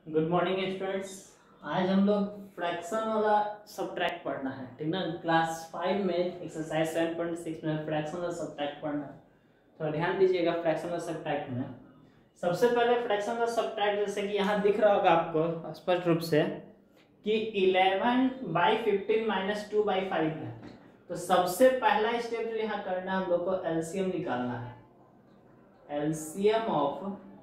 Good morning students. आज हम लोग फ्रैक्शन वाला सब्ट्रैक्ट पढ़ना है, ठीक ना। क्लास 5 में एक्सरसाइज 7.6 में फ्रैक्शन वाला सब्ट्रैक्ट पढ़ना है। थोड़ा ध्यान दीजिएगा फ्रैक्शन वाला सब्ट्रैक्ट में। सबसे पहले फ्रैक्शन वाला सब्ट्रैक्ट जैसे कि यहाँ दिख रहा होगा आपको स्पष्ट रूप से कि 11/15 - 2/5 है। तो सबसे पहला स्टेप जो यहाँ करना है हम लोग को एलसीएम निकालना है। एलसीएम ऑफ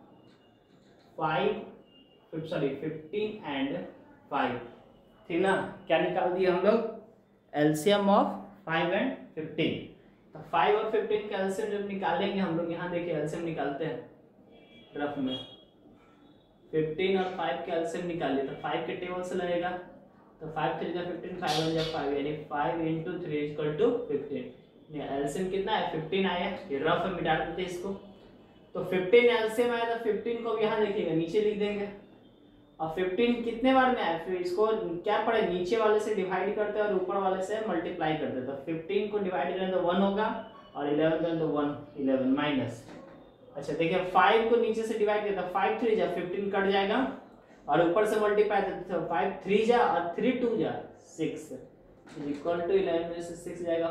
15 एंड 5, ठीक ना। क्या निकाल दिए हम लोग? LCM of 5 and 15। तो 5 और 15 का एलसीएम जब निकालेंगे हम लोग, यहाँ देखिए एलसीएम निकालते हैं ग्राफ में। 15 और 5 का एलसीएम निकालिए तो 5 के टेबल से लगेगा। तो 5 3 जा 15, 5 1 जा 5, यानी 5 × 3 = 15। एलसीएम कितना है? 15 आया। ये रफ में मिटा देते इसको। तो 15 एलसीएम आया तो 15 को यहाँ देखिएगा नीचे लिख देंगे। और 15 कितने बार में आया, फिर इसको क्या पड़े, नीचे वाले से डिवाइड करते हैं और ऊपर वाले से मल्टीप्लाई करते हैं। तो 15 को डिवाइड करें तो 1 होगा और 11 करें तो 1, 11 माइनस। अच्छा देखिए 5 को नीचे से डिवाइड किया तो 5 3 जा 15 कट जाएगा और ऊपर से मल्टीप्लाई तो 5 3 जा और 3 2 जा 6 इक्वल टू 11 में से 6 जाएगा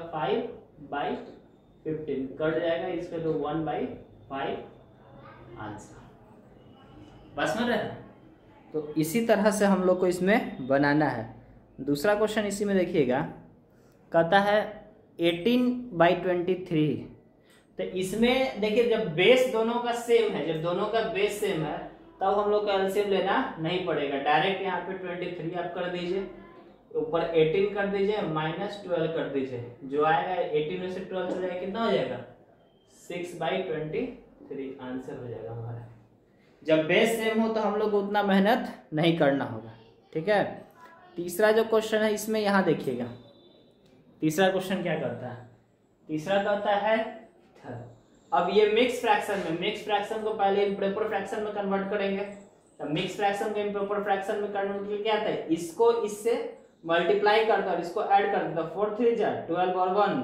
5/15 कट जाएगा, इसका तो 1/5 आंसर। बस में रहे। तो इसी तरह से हम लोग को इसमें बनाना है। दूसरा क्वेश्चन इसी में देखिएगा, कहता है 18/23। तो इसमें देखिए जब बेस दोनों का सेम है, जब दोनों का बेस सेम है तब हम लोग का एलसीएम लेना नहीं पड़ेगा। डायरेक्ट यहाँ पे 23 आप कर दीजिए, ऊपर 18 कर दीजिए, -12 कर दीजिए। जो आएगा 18 में से 12 चला जाएगा, कितना हो जाएगा? 6/23 आंसर हो जाएगा हमारा। जब बेस सेम हो तो हम लोग को उतना मेहनत नहीं करना होगा, ठीक है। तीसरा जो क्वेश्चन है इसमें यहाँ देखिएगा, तीसरा क्वेश्चन क्या करता है? तीसरा कहता है अब ये मिक्स फ्रैक्शन में, मिक्स फ्रैक्शन को पहले इम्प्रॉपर फ्रैक्शन में कन्वर्ट करेंगे। तो मिक्स फ्रैक्शन को इम्प्रॉपर फ्रैक्शन में कन्वर्ट करके क्या आता है, इसको इससे मल्टीप्लाई करता और इसको ऐड कर देता। 4 3 जा 12 और 1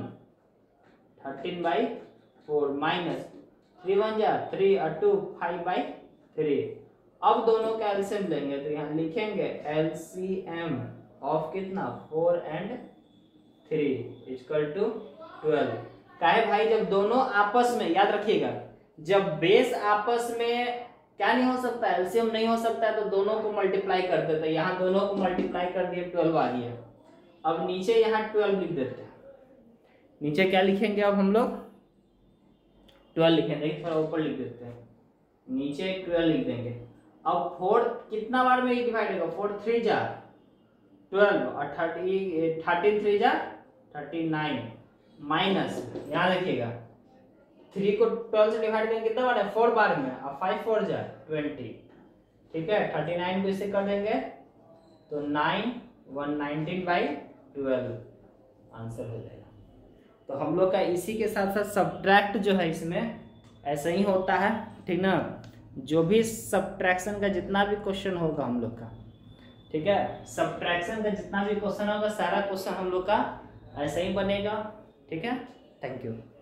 13/4 माइनस 3 1 जा 3 और 2 5/3। अब दोनों का एलसीएम लेंगे तो यहाँ लिखेंगे एलसीएम ऑफ कितना 4 और 3 = 12। काहे भाई, जब दोनों आपस में, याद रखिएगा, जब बेस आपस में क्या नहीं हो सकता, एलसीएम नहीं हो सकता है, तो दोनों को मल्टीप्लाई कर देते। तो यहाँ दोनों को मल्टीप्लाई कर दिए 12 आ गया। अब नीचे यहाँ 12 लिख देते हैं। नीचे क्या लिखेंगे अब हम लोग? 12 लिखेंगे, थोड़ा ऊपर लिख देते हैं, नीचे 12 लिख देंगे। अब 4 कितना बार में डिवाइड होगा? 4 3 जा 12 और 13 3 जा 39 माइनस, यहाँ देखिएगा 3 को 12 से डिवाइड करेंगे कितना बार है? 4 बार में। और 5 4 जा 20, ठीक है। 39 को इससे कर देंगे तो 9 119/12 आंसर हो जाएगा। तो हम लोग का इसी के साथ साथ सब्ट्रैक्ट जो है इसमें ऐसा ही होता है, ठीक ना। जो भी सब्ट्रैक्शन का जितना भी क्वेश्चन होगा हम लोग का, ठीक है, सब्ट्रैक्शन का जितना भी क्वेश्चन होगा सारा क्वेश्चन हम लोग का ऐसा ही बनेगा, ठीक है। Thank you.